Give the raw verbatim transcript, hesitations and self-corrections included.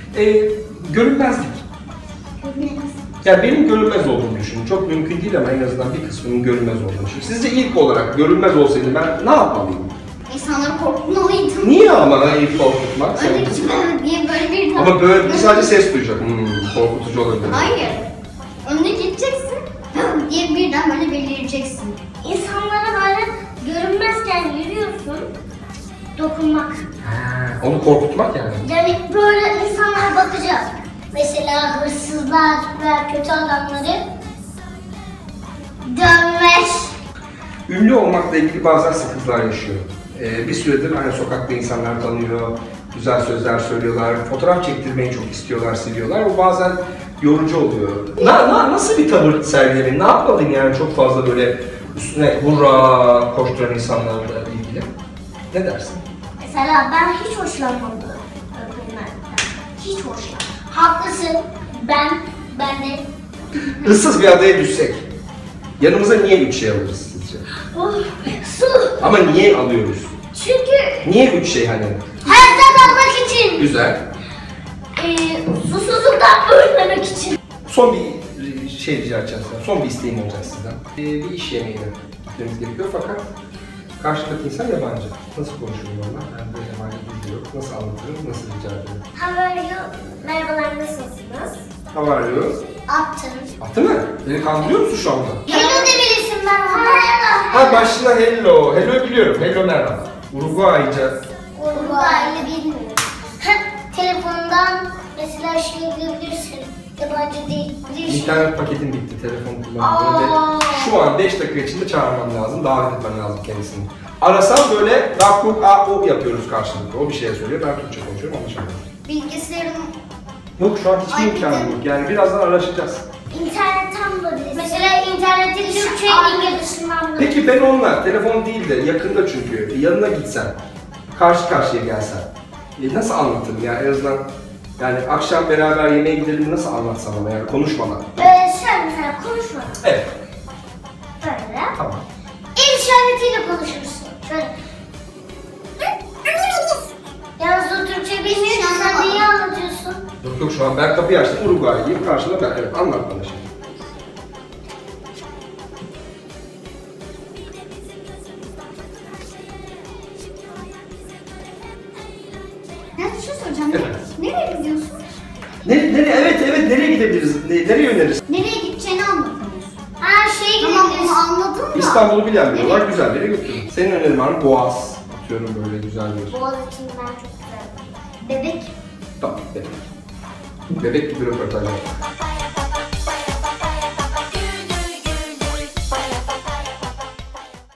Ee, görünmezlik. Görünmez. Yani benim görünmez olduğumu düşünün. Çok mümkün değil ama en azından bir kısmının görünmez olduğunu düşünün. Sizce ilk olarak görünmez olsaydı ben ne yapmalıyım? İnsanları korkutmalıydım. Niye ama ilk korkutmak? Öyle çıkmadı diye böyle bir... Ama böyle sadece ses duyacak. Hmm, korkutucu olabilir. Hayır. Önüne gideceksin diye birden böyle belireceksin. İnsanlara böyle görünmezken yürüyorsun. Dokunmak. Ha, onu korkutmak yani. Yani böyle insanlara bakacak. Mesela hırsızlar veya kötü adamları dönmek. Ünlü olmakla ilgili bazen sıkıntılar yaşıyor. Ee, bir süredir hani sokakta insanlar tanıyor, güzel sözler söylüyorlar, fotoğraf çektirmeyi çok istiyorlar, seviyorlar. O bazen yorucu oluyor. Na, na, nasıl bir tavır sergilemeliyim? Ne yapmalıyım yani çok fazla böyle üstüne hurra koşturan insanlarla ilgili? Ne dersin? Mesela ben hiç hoşlanmadım öpülmekten. Hiç hoşlanmadım. Haklısın. Ben, ben de. Issız bir adaya düşsek, yanımıza niye üç şey alırız sizce? Oh, su. Ama niye alıyoruz? Çünkü Niye üç şey hani? hayatta kalmak için. Güzel. Ee, susuzluktan ölmemek için. Son bir şey rica edeceğim sizden. Son bir isteğim olacak sizden. Ee, bir iş yemeğine gitmemiz gerekiyor fakat karşıdaki insan yabancı. Nasıl konuşurum onunla? Ben de yabancı dil yok. Nasıl anlatırım? Nasıl rica ederim? How are you? Merhabalar, nasılsınız? How are you? Attım. Attı mı? Beni kandırıyor musun şu anda? Hello demelisin ben. Merhaba. Ha başına hello. Hello biliyorum. Hello merhaba. Uruguayca. Uruguaylı bilmiyorum. Telefondan mesela şey diyebilirsin. Yabancı değil. İnternet paketim bitti. Telefon kullanıyorum ve şu an beş dakika içinde çağırmam lazım. Davet etmem lazım kendisini. Arasam böyle rakuk a u yapıyoruz karşılıklı. O bir şey söylüyor. Ben Türkçe konuşuyorum. Anlaşılmıyor. Bilgisayarım. Yok şu an hiçbir Ay, imkanı bir de- yok. Yani birazdan araşacağız. İnternetten bulabilirsin. Mesela internette Türkçe, İngilizce. Peki ben onunla telefon değil de yakında çünkü yanına gitsem, karşı karşıya gelsem e, nasıl anlatırım yani en azından yani akşam beraber yemeğe gidelim nasıl anlatsam ona yani konuşmadan. Ee, sen mesela konuşma. Evet. Böyle. Tamam. El işaretiyle konuşursun. Şöyle. Yalnız o Türkçe bilmiyorsun, sen neyi anlatıyorsun? Yok yok şu an ben kapıyı açtım Uruguay'lıyım karşına ben evet anlat bana şimdi. Ya bir şey soracağım. Evet. Nereye gidiyorsun? Nereye, nereye, evet evet nereye gidebiliriz? Ne, nereye öneririz? Nereye gideceğini anlatamıyorsun. Ha şey tamam onu anladım da. İstanbul'u bilen diyorlar güzel bir yere götürün. Senin önerin var mı? Boğaz. Atıyorum böyle güzel bir. Boğaz için ben çok güzel. Bebek. Tamam bebek. Bebek gibi röportaj yapalım.